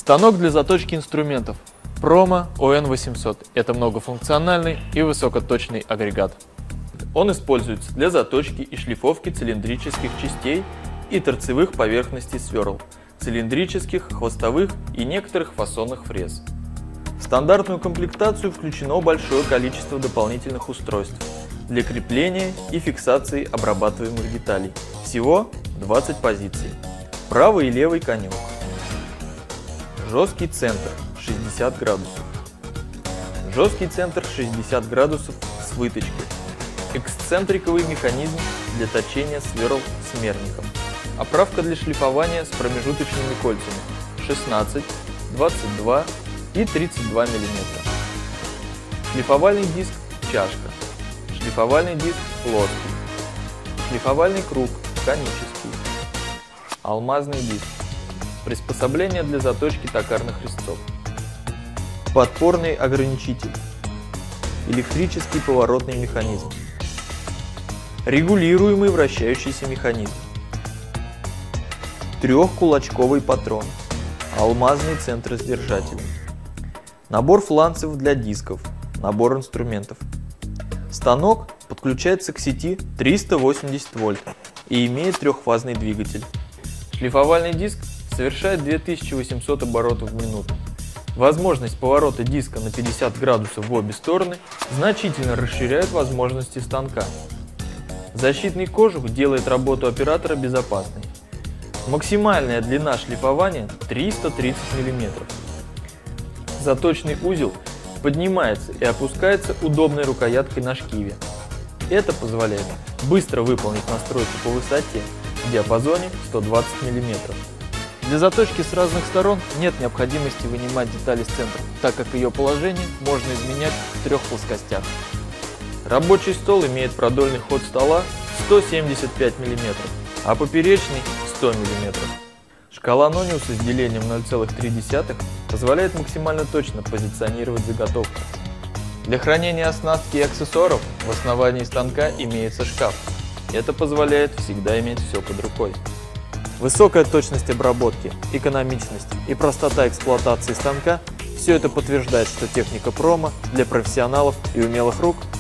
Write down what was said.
Станок для заточки инструментов Promo ON800 – это многофункциональный и высокоточный агрегат. Он используется для заточки и шлифовки цилиндрических частей и торцевых поверхностей сверл, цилиндрических, хвостовых и некоторых фасонных фрез. В стандартную комплектацию включено большое количество дополнительных устройств для крепления и фиксации обрабатываемых деталей. Всего 20 позиций. Правый и левый конек. Жесткий центр 60 градусов. Жесткий центр 60 градусов с выточкой. Эксцентриковый механизм для точения сверл с мерником. Оправка для шлифования с промежуточными кольцами 16, 22 и 32 мм. Шлифовальный диск чашка. Шлифовальный диск плоский. Шлифовальный круг конический. Алмазный диск. Приспособление для заточки токарных резцов. Подпорный ограничитель. Электрический поворотный механизм. Регулируемый вращающийся механизм. Трехкулачковый патрон. Алмазный центросдержатель. Набор фланцев для дисков. Набор инструментов. Станок подключается к сети 380 вольт и имеет трехфазный двигатель. Шлифовальный диск совершает 2800 оборотов в минуту. Возможность поворота диска на 50 градусов в обе стороны значительно расширяет возможности станка. Защитный кожух делает работу оператора безопасной. Максимальная длина шлифования 330 мм. Заточный узел поднимается и опускается удобной рукояткой на шкиве. Это позволяет быстро выполнить настройку по высоте в диапазоне 120 мм. Для заточки с разных сторон нет необходимости вынимать детали с центра, так как ее положение можно изменять в трех плоскостях. Рабочий стол имеет продольный ход стола 175 мм, а поперечный 100 мм. Шкала Нониуса с делением 0,3 позволяет максимально точно позиционировать заготовку. Для хранения оснастки и аксессуаров в основании станка имеется шкаф. Это позволяет всегда иметь все под рукой. Высокая точность обработки, экономичность и простота эксплуатации станка – все это подтверждает, что техника Promo для профессионалов и умелых рук.